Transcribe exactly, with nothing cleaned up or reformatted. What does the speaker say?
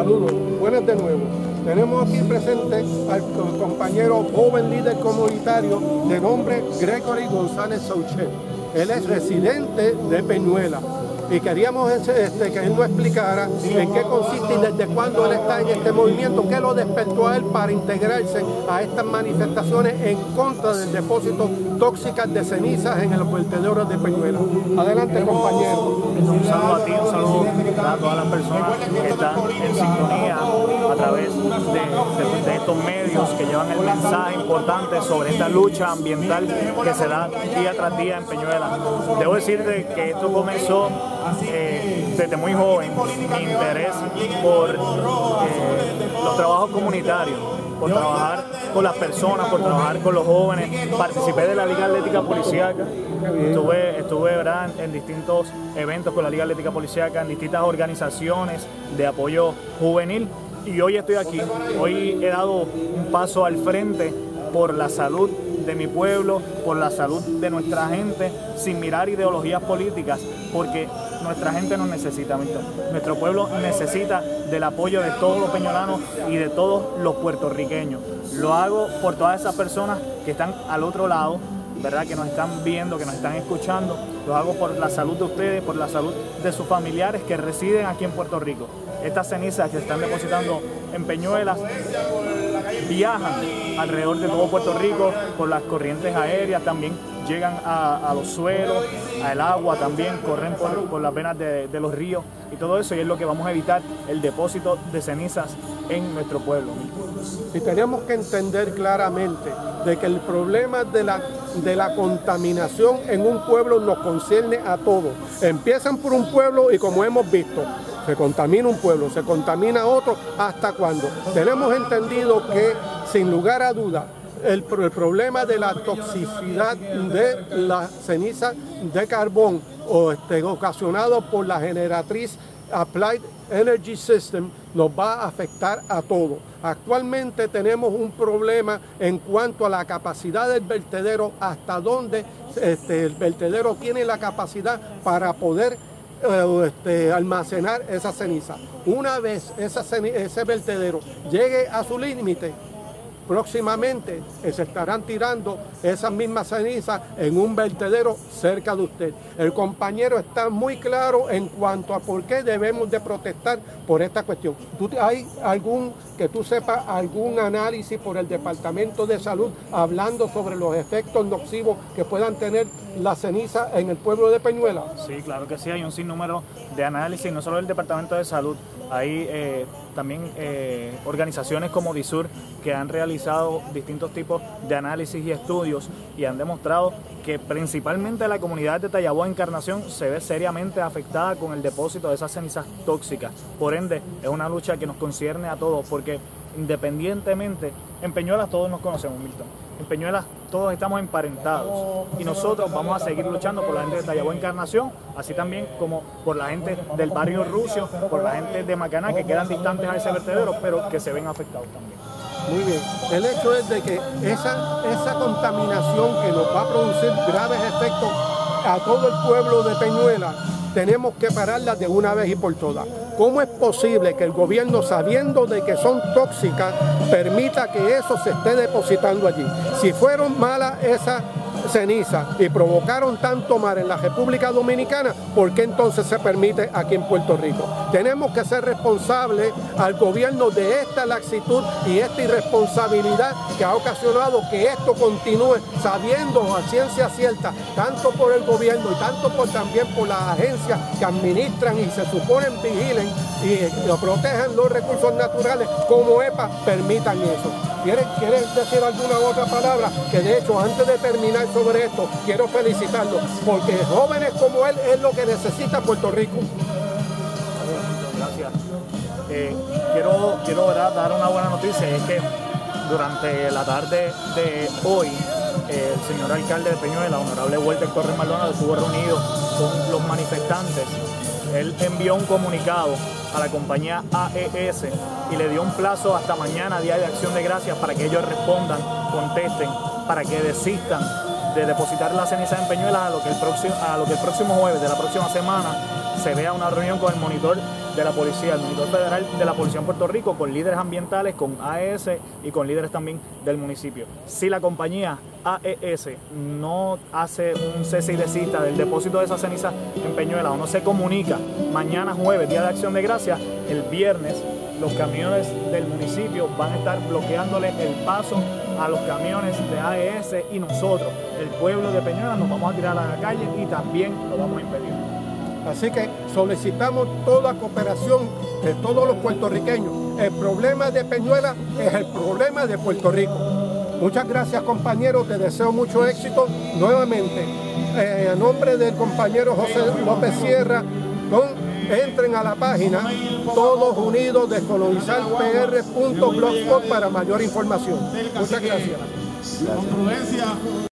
Saludos, buenas de nuevo. Tenemos aquí presente al compañero joven líder comunitario de nombre Gregory González Souchet. Él es residente de Peñuela y queríamos este, que él nos explicara en qué consiste y desde cuándo él está en este movimiento, qué lo despertó a él para integrarse a estas manifestaciones en contra del depósito tóxicas de cenizas en los vertederos de Peñuela. Adelante, compañero. Un saludo a ti, un saludo a todas las personas que están en sintonía a través de, de, de estos medios que llevan el mensaje importante sobre esta lucha ambiental que se da día tras día en Peñuela. Debo decirte que esto comenzó eh, desde muy joven, mi interés por eh, los trabajos comunitarios, por trabajar con las personas, por trabajar con los jóvenes. Participé de la Liga Atlética Policíaca, estuve, estuve ¿verdad? en distintos eventos con la Liga Atlética Policíaca, en distintas organizaciones de apoyo juvenil y hoy estoy aquí. Hoy he dado un paso al frente por la salud de mi pueblo, por la salud de nuestra gente, sin mirar ideologías políticas, porque nuestra gente nos necesita, nuestro pueblo necesita del apoyo de todos los peñolanos y de todos los puertorriqueños. Lo hago por todas esas personas que están al otro lado, ¿verdad? Que nos están viendo, que nos están escuchando. Lo hago por la salud de ustedes, por la salud de sus familiares que residen aquí en Puerto Rico. Estas cenizas que se están depositando en Peñuelas viajan alrededor de todo Puerto Rico por las corrientes aéreas, también llegan a, a los suelos, al agua también, corren por, por las venas de, de los ríos y todo eso, y es lo que vamos a evitar, el depósito de cenizas en nuestro pueblo. Y tenemos que entender claramente de que el problema de la, de la contaminación en un pueblo nos concierne a todos. Empiezan por un pueblo y como hemos visto, se contamina un pueblo, se contamina otro, ¿hasta cuándo? Tenemos entendido que, sin lugar a duda, el, el problema de la toxicidad de la ceniza de carbón o este, ocasionado por la generatriz Applied Energy System nos va a afectar a todos. Actualmente tenemos un problema en cuanto a la capacidad del vertedero, hasta dónde este, el vertedero tiene la capacidad para poder Este, almacenar esa ceniza. Una vez esa ceniza, ese vertedero llegue a su límite, próximamente se estarán tirando esas mismas cenizas en un vertedero cerca de usted. El compañero está muy claro en cuanto a por qué debemos de protestar por esta cuestión. ¿Tú, ¿Hay algún, que tú sepas, algún análisis por el Departamento de Salud hablando sobre los efectos nocivos que puedan tener la ceniza en el pueblo de Peñuela? Sí, claro que sí, hay un sinnúmero de análisis, no solo del Departamento de Salud, hay eh, también eh, organizaciones como DISUR que han realizado distintos tipos de análisis y estudios y han demostrado que principalmente la comunidad de Tallaboa Encarnación se ve seriamente afectada con el depósito de esas cenizas tóxicas. Por ende, es una lucha que nos concierne a todos, porque independientemente, en Peñuelas todos nos conocemos, Milton. En Peñuelas todos estamos emparentados y nosotros vamos a seguir luchando por la gente de Tallaboa Encarnación, así también como por la gente del barrio Rucio, por la gente de Macaná, que quedan distantes a ese vertedero, pero que se ven afectados también. Muy bien. El hecho es de que esa, esa contaminación que nos va a producir graves efectos a todo el pueblo de Peñuela, tenemos que pararla de una vez y por todas. ¿Cómo es posible que el gobierno, sabiendo de que son tóxicas, permita que eso se esté depositando allí? Si fueron malas esas cenizas y provocaron tanto mal en la República Dominicana, ¿por qué entonces se permite aquí en Puerto Rico? Tenemos que ser responsables al gobierno de esta laxitud y esta irresponsabilidad que ha ocasionado que esto continúe, sabiendo a ciencia cierta, tanto por el gobierno y tanto por, también por las agencias que administran y se suponen vigilen y lo protejan los recursos naturales como EPA, permitan eso. ¿Quieres, ¿Quieres decir alguna otra palabra? Que de hecho, antes de terminar sobre esto, quiero felicitarlo, porque jóvenes como él es lo que necesita Puerto Rico. Gracias. Eh, quiero quiero ¿verdad? dar una buena noticia, es que durante la tarde de hoy, eh, el señor alcalde de Peñuela, honorable Walter Torres Maldonado, estuvo reunido con los manifestantes. Él envió un comunicado a la compañía A E S y le dio un plazo hasta mañana, Día de Acción de Gracias, para que ellos respondan, contesten, para que desistan de depositar la ceniza en Peñuelas a lo que el próximo, a lo que el próximo jueves de la próxima semana se vea una reunión con el monitor de la policía, el monitor federal de la Policía en Puerto Rico, con líderes ambientales, con A E S y con líderes también del municipio. Si la compañía A E S no hace un cese y desista del depósito de esa ceniza en Peñuelas o no se comunica mañana jueves, Día de Acción de Gracias, el viernes los camiones del municipio van a estar bloqueándole el paso a los camiones de A E S y nosotros, el pueblo de Peñuelas, nos vamos a tirar a la calle y también lo vamos a impedir. Así que solicitamos toda cooperación de todos los puertorriqueños. El problema de Peñuelas es el problema de Puerto Rico. Muchas gracias, compañeros, te deseo mucho éxito. Nuevamente, eh, a nombre del compañero José López Sierra, con entren a la página todos unidos descolonizar p r punto blogspot para mayor información. Muchas gracias. Gracias.